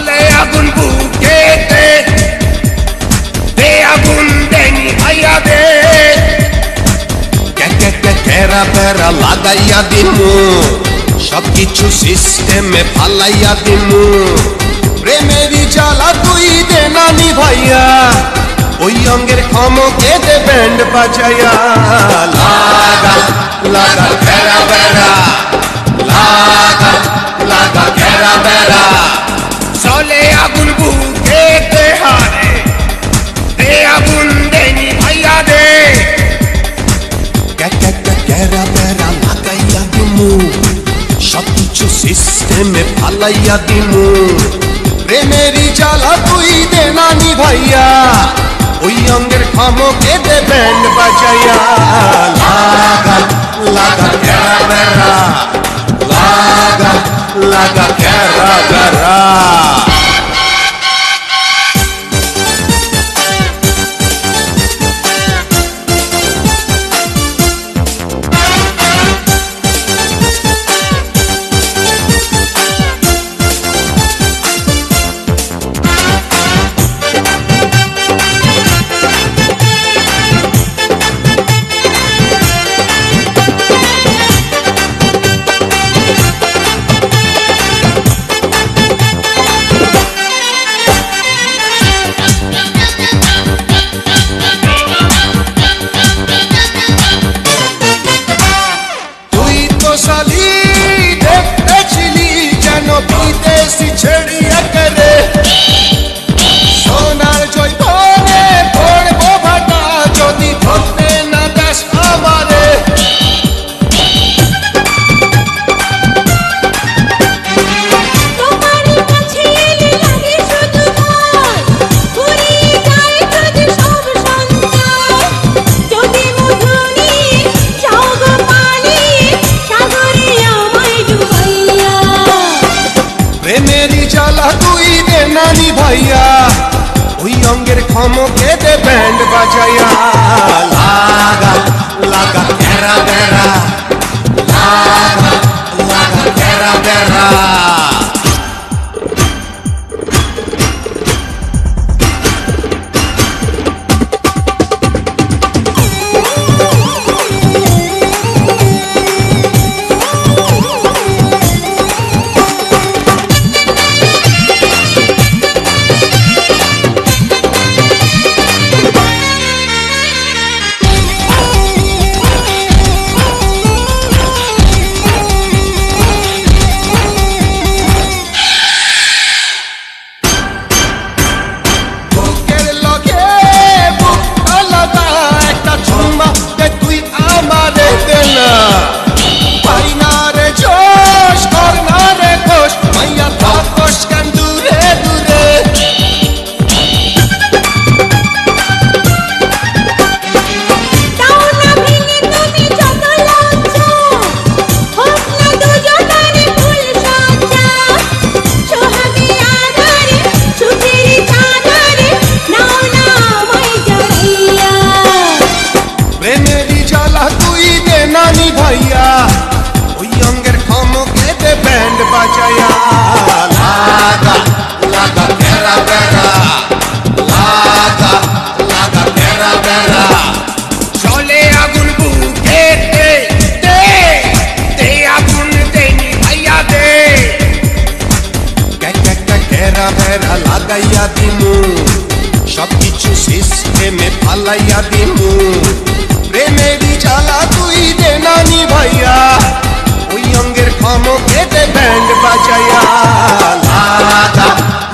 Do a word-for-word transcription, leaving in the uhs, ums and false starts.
Jole Agun Bukete, de agun deni bhaiya de. Ke ke kera pera lagaiya dimu, সব কিছু সিস্টেমে ফালাইয়া দিমু। প্রেমেরই জ্বালা তুই দে নানি ভাইয়া, ওই অঙ্গের ক্ষমকে দে ব্যান্ড বাজাইয়া। লাগা লাগা ঘেরা বেড়া, লাগা লাগা ঘেরা বেড়া। জলে আগুন বুকেতে হারে, দে আগুন দেনি ভাইয়া দে। ঘেরা বেড়া লাগাইয়া দিমু, সব কিছু সিস্টেমে ফালাইয়া দিমু। প্রেমেরই জ্বালা তুই দে নানি ভাইয়া, ওই অঙ্গের ক্ষমকে দে ব্যান্ড বাজাইয়া। লাগা লাগা ঘেরা বেড়া, লাগা লাগা ঘেরা বেড়া। বিদেশি ছেড়িয়া করে সোনার জয় ভরে পড়বো ভাটা, যদি ধরতে না দাস আমারে। প্রেমেরই জ্বালা তুই দে নানি ভাইয়া, ওই অঙ্গের ক্ষমকে দে ব্যান্ড বাজাইয়া। লাগা লাগা ঘেরা বেড়া, লাগা লাগা ঘেরা বেড়া। নানি ভাইয়া, ওই অঙ্গের ক্ষমকে দে ব্যান্ড বাজাইয়া। লাগা লাগা ঘেরা বেড়া, লাগা লাগা ঘেরা বেড়া। জলে আগুন বুকেতে দে, দে আগুন দেনি ভাইয়া দে। ঘেরা বেড়া লাগাইয়া দিমু, সব কিছু সিস্টেমে ফালাইয়া দিমু। প্রেমেরই জ্বালা তুই দে নানি ভাইয়া, ওই অঙ্গের ক্ষমকে দে ব্যান্ড বাজাইয়া। লাগা